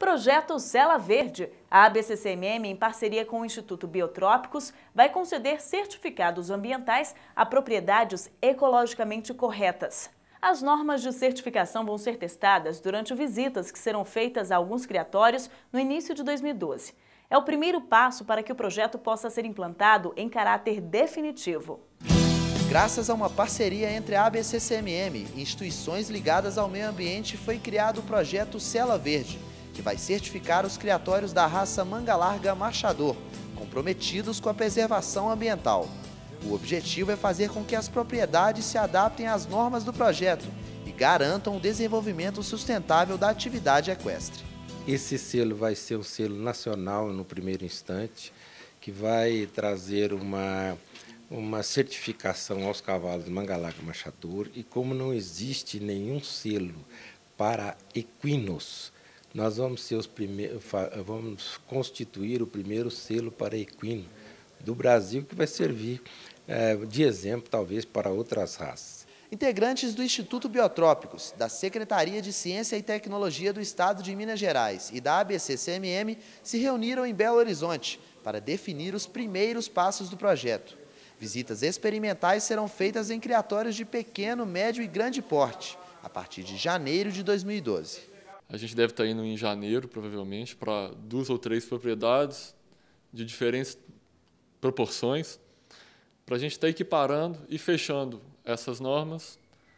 projeto Cela Verde, a ABCCMM, em parceria com o Instituto Biotrópicos, vai conceder certificados ambientais a propriedades ecologicamente corretas. As normas de certificação vão ser testadas durante visitas que serão feitas a alguns criatórios no início de 2012. É o primeiro passo para que o projeto possa ser implantado em caráter definitivo. Graças a uma parceria entre a ABCCMM e instituições ligadas ao meio ambiente, foi criado o projeto Cela Verde, que vai certificar os criatórios da raça manga larga marchador, comprometidos com a preservação ambiental. O objetivo é fazer com que as propriedades se adaptem às normas do projeto e garantam o desenvolvimento sustentável da atividade equestre. Esse selo vai ser um selo nacional no primeiro instante, que vai trazer uma certificação aos cavalos de manga larga marchador, e como não existe nenhum selo para equinos, nós vamos constituir o primeiro selo para equino do Brasil, que vai servir de exemplo, talvez, para outras raças. Integrantes do Instituto Biotrópicos, da Secretaria de Ciência e Tecnologia do Estado de Minas Gerais e da ABCCMM se reuniram em Belo Horizonte para definir os primeiros passos do projeto. Visitas experimentais serão feitas em criatórios de pequeno, médio e grande porte, a partir de janeiro de 2012. A gente deve estar indo em janeiro, provavelmente, para 2 ou 3 propriedades de diferentes proporções, para a gente estar equiparando e fechando essas normas,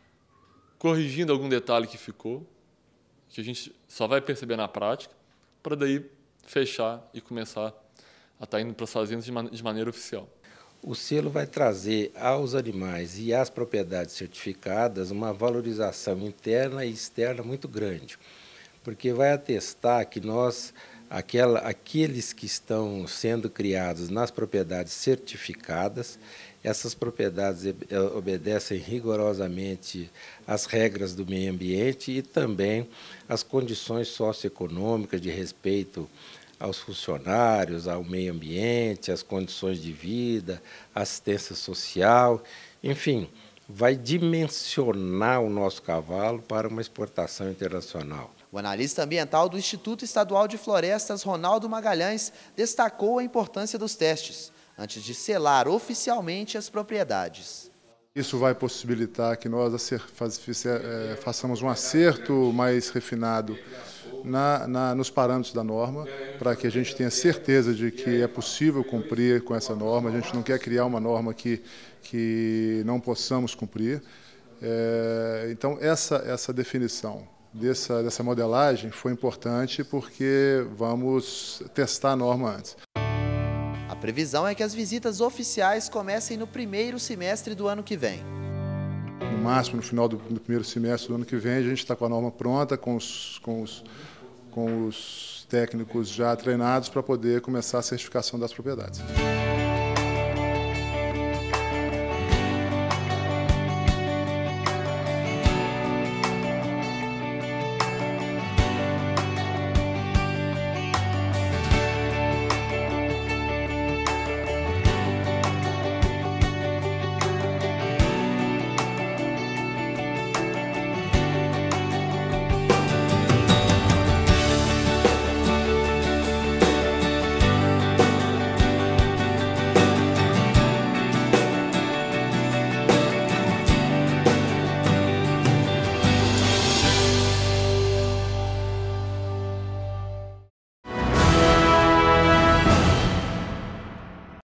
corrigindo algum detalhe que ficou, que a gente só vai perceber na prática, para daí fechar e começar a estar indo para as fazendas de maneira oficial. O selo vai trazer aos animais e às propriedades certificadas uma valorização interna e externa muito grande, porque vai atestar que aqueles que estão sendo criados nas propriedades certificadas, essas propriedades obedecem rigorosamente às regras do meio ambiente e também às condições socioeconômicas de respeito aos funcionários, ao meio ambiente, às condições de vida, assistência social, enfim, vai dimensionar o nosso cavalo para uma exportação internacional. O analista ambiental do Instituto Estadual de Florestas, Ronaldo Magalhães, destacou a importância dos testes, antes de selar oficialmente as propriedades. Isso vai possibilitar que nós façamos um acerto mais refinado nos parâmetros da norma, para que a gente tenha certeza de que é possível cumprir com essa norma. A gente não quer criar uma norma que não possamos cumprir. Então, essa definição dessa modelagem foi importante, porque vamos testar a norma antes. A previsão é que as visitas oficiais comecem no primeiro semestre do ano que vem. No máximo, no final do primeiro semestre do ano que vem, a gente está com a norma pronta, com os técnicos já treinados para poder começar a certificação das propriedades.